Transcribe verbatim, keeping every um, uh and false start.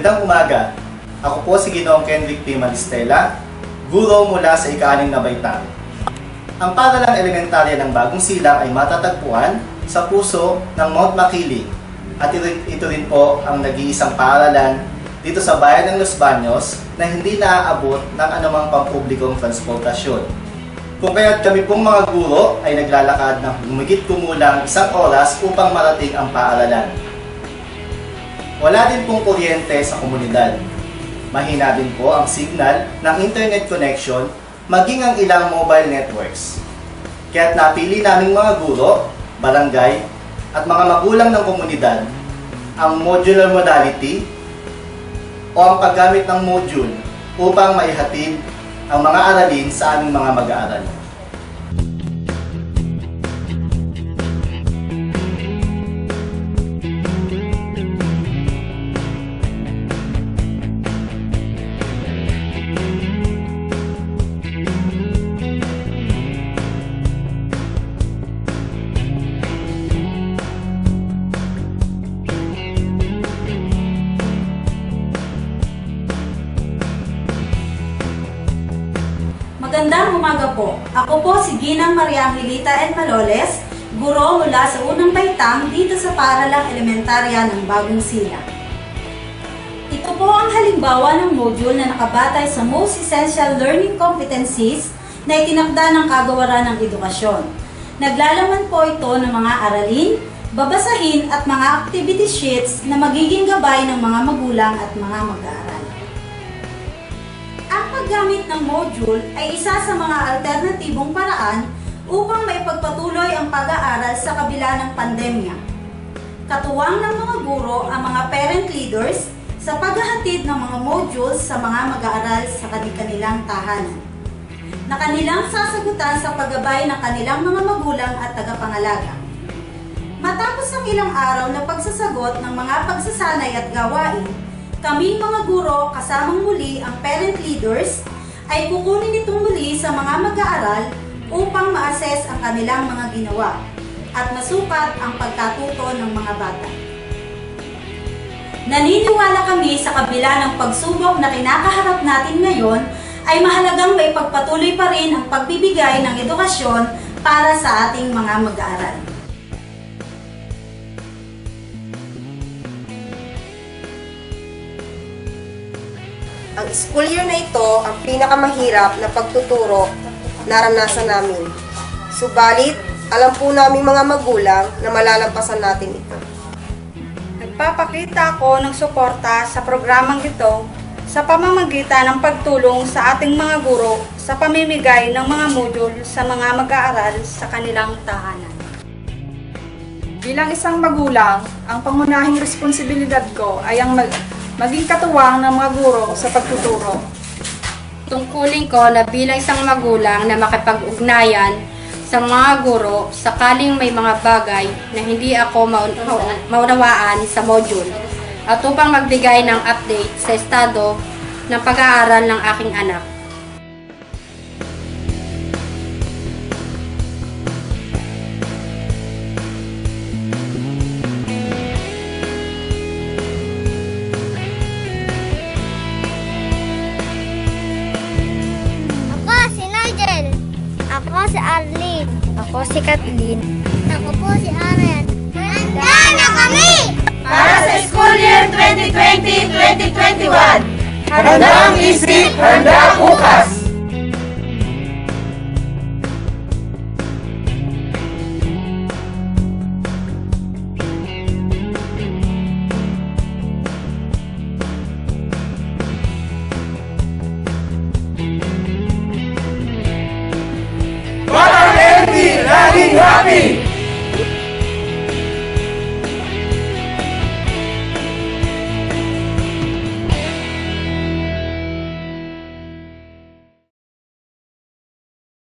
Magandang umaga. Ako po si Ginoong Kenrick P. Manistela, guro mula sa ika-anim na baitang. Ang paaralang elementarya ng Bagong Silang ay matatagpuan sa puso ng Mount Makiling at ito rin po ang nag-iisang paaralan dito sa bayan ng Los Baños na hindi naaabot ng anumang pampublikong transportasyon. Kung kaya't kami pong mga guro ay naglalakad ng humigit kumulang isang oras upang marating ang paaralan. Wala din pong kuryente sa komunidad. Mahina din po ang signal ng internet connection maging ang ilang mobile networks. Kaya't napili naming mga guro, barangay, at mga magulang ng komunidad ang modular modality o ang paggamit ng module upang maihatid ang mga aralin sa aming mga mag-aaral. Magandang umaga po. Ako po si Ginang Maria Angelita N. Maloles, guro mula sa unang baitang dito sa paaralang elementarya ng Bagong Silang. Ito po ang halimbawa ng module na nakabatay sa most essential learning competencies na itinakda ng kagawaran ng edukasyon. Naglalaman po ito ng mga aralin, babasahin at mga activity sheets na magiging gabay ng mga magulang at mga mag-aaral. Ang paggamit ng module ay isa sa mga alternatibong paraan upang maipagpatuloy ang pag-aaral sa kabila ng pandemya. Katuwang ng mga guro ang mga parent leaders sa paghahatid ng mga modules sa mga mag-aaral sa kanilang tahanan, na kanilang sasagutan sa paggabay ng kanilang mga magulang at tagapangalaga. Matapos ang ilang araw na pagsasagot ng mga pagsasanay at gawain, kaming mga guro kasamang muli ang parent leaders ay kukunin itong muli sa mga mag-aaral upang ma-assess ang kanilang mga ginawa at masukat ang pagkatuto ng mga bata. Naniniwala kami sa kabila ng pagsubok na kinakaharap natin ngayon ay mahalagang may pagpatuloy pa rin ang pagbibigay ng edukasyon para sa ating mga mag-aaral. Ang school year na ito ang pinakamahirap na pagtuturo naranasan namin. Subalit, alam po namin mga magulang na malalampasan natin ito. Nagpapakita ako ng suporta sa programang ito sa pamamagitan ng pagtulong sa ating mga guro sa pamimigay ng mga module sa mga mag-aaral sa kanilang tahanan. Bilang isang magulang, ang pangunahing responsibilidad ko ay ang mag maging katuwang ng mga guro sa pagtuturo. Tungkulin ko na bilang isang magulang na makipag-ugnayan sa mga guro sakaling may mga bagay na hindi ako maunawaan sa module at upang magbigay ng update sa estado ng pag-aaral ng aking anak. Ako si Arlene. Ako si Kathleen. Ako po si Aaron. Handa na kami! Para sa school year twenty twenty to twenty twenty-one. Handang isip, handa bukas! Para L G, laging happy!